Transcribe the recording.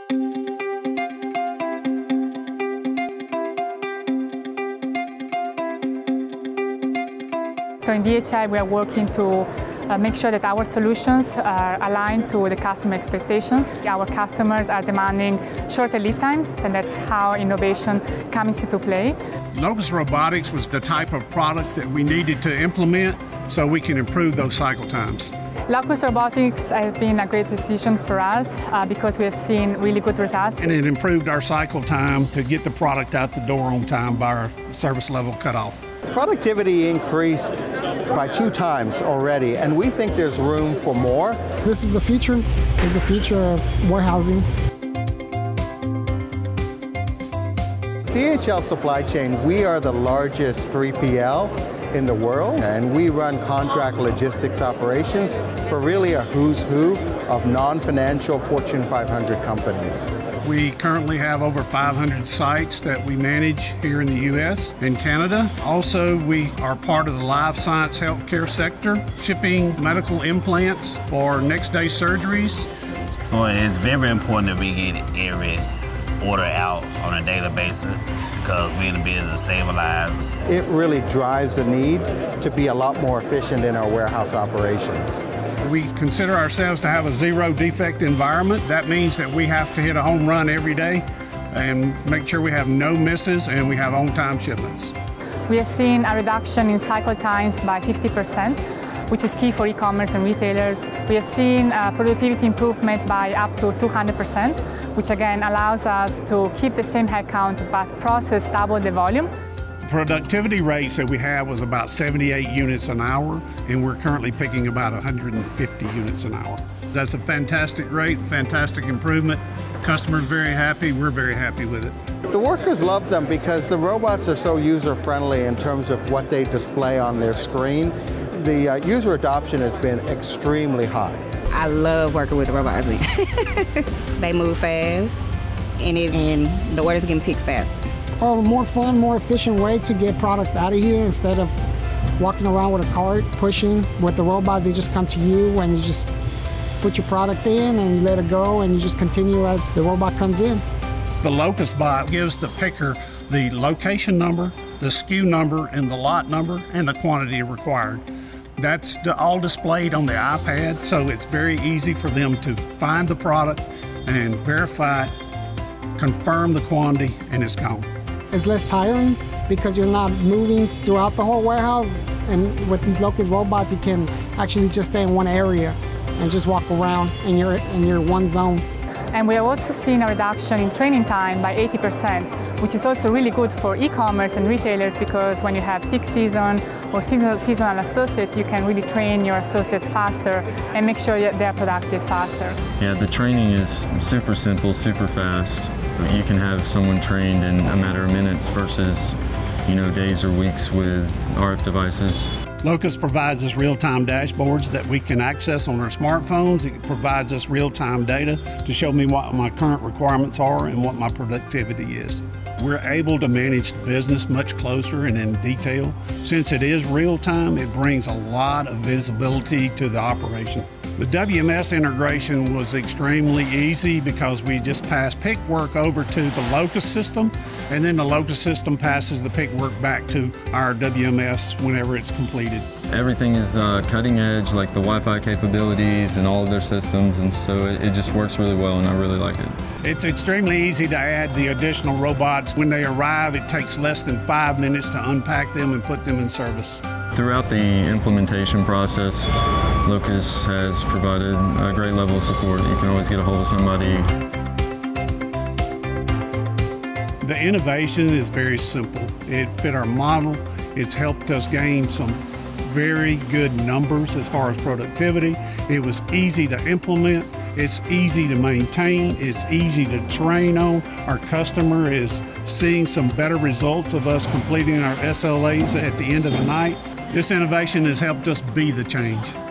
So in DHI, we are working to make sure that our solutions are aligned to the customer expectations. Our customers are demanding shorter lead times, and that's how innovation comes into play. Locus Robotics was the type of product that we needed to implement so we can improve those cycle times. Locus Robotics has been a great decision for us because we have seen really good results. And it improved our cycle time to get the product out the door on time by our service level cutoff. Productivity increased by 2 times already, and we think there's room for more. This is a future. It's a future of warehousing. DHL Supply Chain, we are the largest 3PL in the world, and we run contract logistics operations for really a who's who of non-financial Fortune 500 companies. We currently have over 500 sites that we manage here in the U.S. and Canada. Also, we are part of the life science healthcare sector, shipping medical implants for next day surgeries. So it's very important that we get every order out on a daily basis because we're in the business of saving lives. It really drives the need to be a lot more efficient in our warehouse operations. We consider ourselves to have a zero defect environment. That means that we have to hit a home run every day and make sure we have no misses and we have on-time shipments. We have seen a reduction in cycle times by 50%, which is key for e-commerce and retailers. We have seen productivity improvement by up to 200%, which again allows us to keep the same headcount but process double the volume. Productivity rates that we have was about 78 units an hour, and we're currently picking about 150 units an hour. That's a fantastic rate, fantastic improvement. Customers very happy, we're very happy with it. The workers love them because the robots are so user-friendly in terms of what they display on their screen. The user adoption has been extremely high. I love working with the robots. They move fast, and the orders can pick faster. A more fun, more efficient way to get product out of here instead of walking around with a cart, pushing. With the robots, they just come to you and you just put your product in and you let it go and you just continue as the robot comes in. The Locus Bot gives the picker the location number, the SKU number, and the lot number, and the quantity required. That's all displayed on the iPad, so it's very easy for them to find the product and verify it, confirm the quantity, and it's gone. It's less tiring because you're not moving throughout the whole warehouse, and with these Locus robots you can actually just stay in one area and just walk around in your one zone. And we have also seen a reduction in training time by 80%, which is also really good for e-commerce and retailers because when you have peak season or seasonal associate, you can really train your associate faster and make sure that they're productive faster. Yeah, the training is super simple, super fast. You can have someone trained in a matter of minutes versus, days or weeks with RF devices. Locus provides us real-time dashboards that we can access on our smartphones. It provides us real-time data to show me what my current requirements are and what my productivity is. We're able to manage the business much closer and in detail. Since it is real-time, it brings a lot of visibility to the operation. The WMS integration was extremely easy because we just pass pick work over to the Locus system, and then the Locus system passes the pick work back to our WMS whenever it's completed. Everything is cutting edge, like the Wi-Fi capabilities and all of their systems, and so it just works really well, and I really like it. It's extremely easy to add the additional robots. When they arrive, it takes less than 5 minutes to unpack them and put them in service. Throughout the implementation process, Locus has provided a great level of support. You can always get a hold of somebody. The innovation is very simple. It fit our model. It's helped us gain some very good numbers as far as productivity. It was easy to implement. It's easy to maintain. It's easy to train on. Our customer is seeing some better results of us completing our SLAs at the end of the night. This innovation has helped us be the change.